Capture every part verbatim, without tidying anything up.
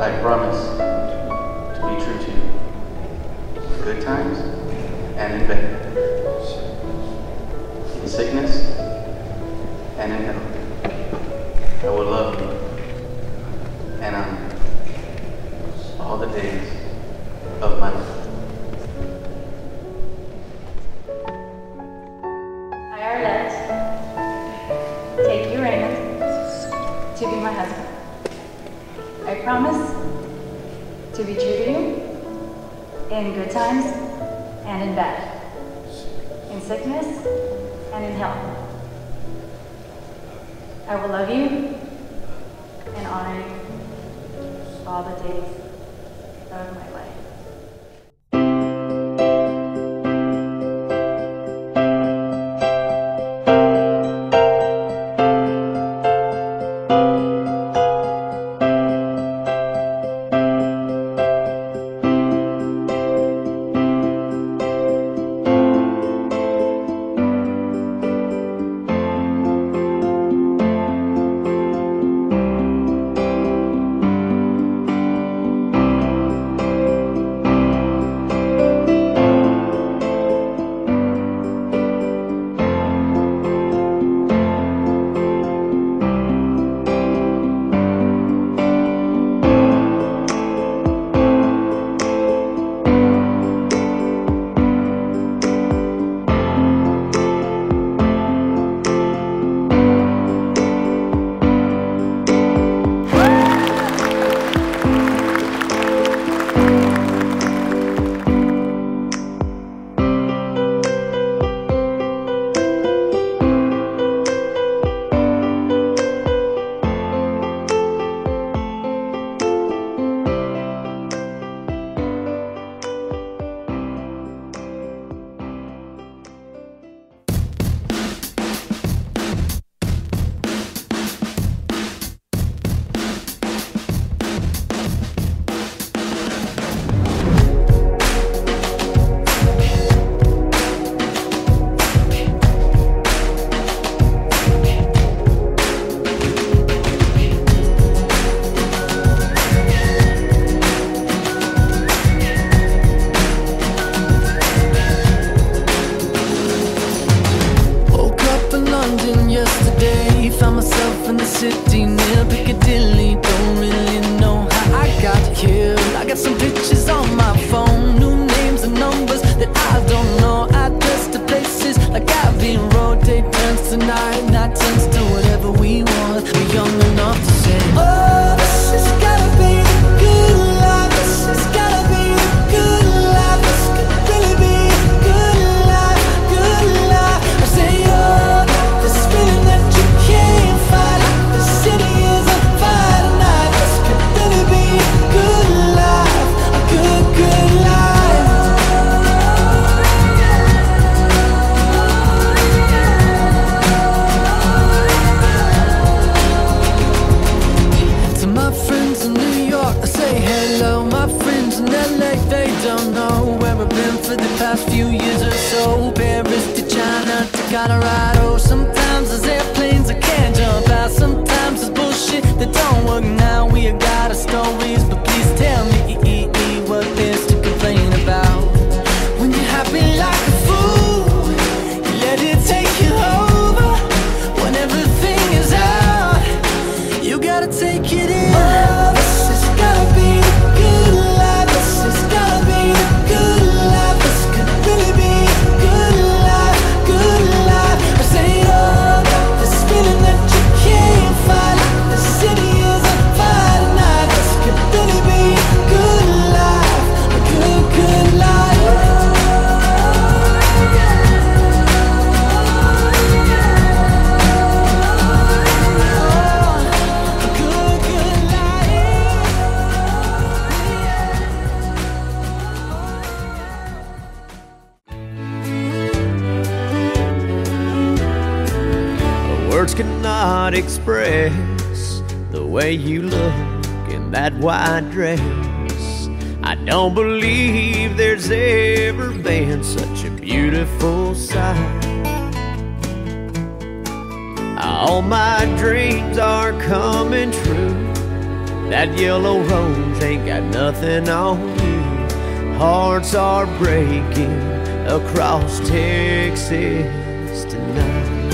I promise to be true to you, in good times and in bad, in sickness and in health. I will love you and honor you all the days of my life. I, Arlette, take you, Raymond, to be my husband. I promise to be true to you in good times and in bad, in sickness and in health. I will love you and honor you all the days of my life. Found myself in the city near Piccadilly. Don't really know how I got here. I got some pictures on my phone, new names and numbers that I don't know. Address to places like Abbey Road. Day turns to night, night turns to whatever we want. We're young enough to say, oh, this has gotta be the good life. This has gotta be the good life. This could really be the good life, good life. I say, oh, this feeling that you can't fight. The city is on fire tonight. This could really be a good life, a good, good life. To my friends in New York, I say hello. My friends in L A, they don't know where I've been for the past few years or so. Paris to China to Colorado. Sometimes there's airplanes I can't jump out. Sometimes there's bullshit that don't work now. We got our stories, but please tell me what there's to complain about. When you're happy like a fool, you let it take you over. When everything is out, you gotta take it in. Oh, this has gotta be the good life. This has gotta be the good life. This could really be a good life, good life. I say, oh, this feeling that you can't fight. The city is on fire tonight. This could really be a good life, a good, good life. A good, good life. Words cannot express the way you look in that white dress. I don't believe there's ever been such a beautiful sight. All my dreams are coming true. That yellow rose ain't got nothing on you. Hearts are breaking across Texas tonight,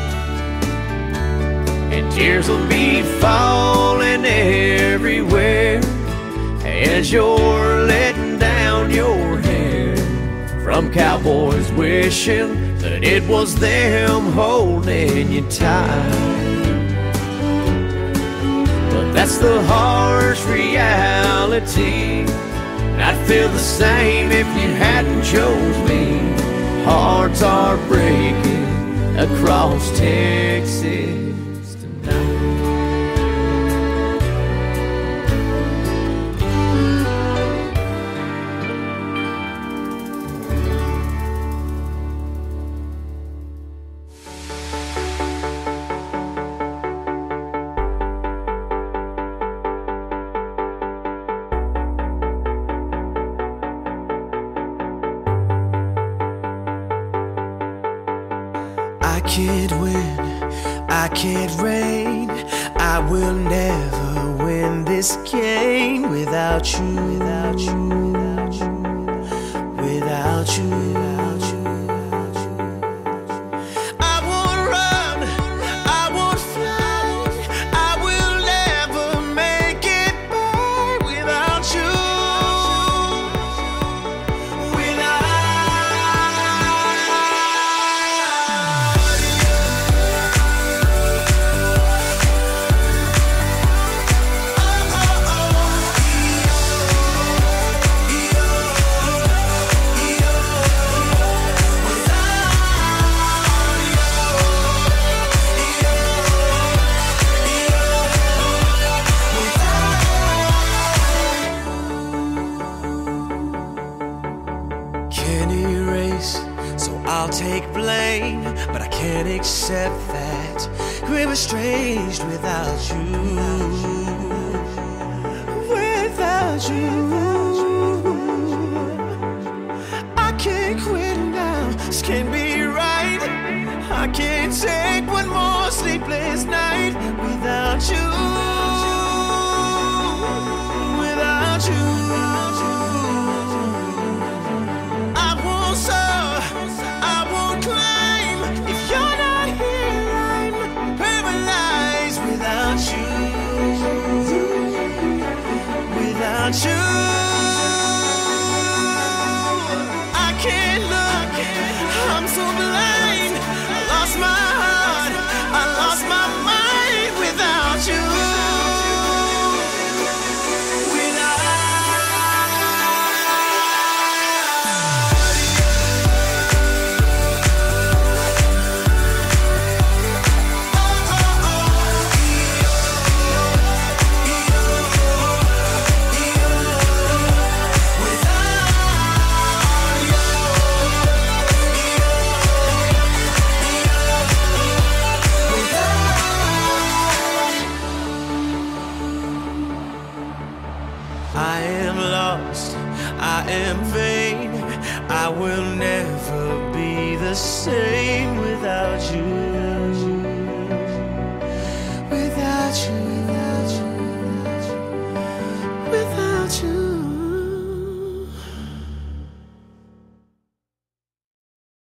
and tears will be falling everywhere as you're letting down your hair from cowboys wishing that it was them holding you tight. But that's the harsh reality, and I'd feel the same if you hadn't chose me. Hearts are breaking across Texas tonight. I can't win, I can't reign, I will never win this game without you, without you, without you, without you, without you. I won't run, I won't fly, I will never make it by without you. Can't erase, so I'll take blame, but I can't accept that we're estranged without you, without you. I can't quit now, this can't be right. I can't take one more sleepless night without you, without you. Without you, I can't look, I'm so blind. I lost my heart, I lost my mind without you. I am lost, I am vain, I will never be the same without you.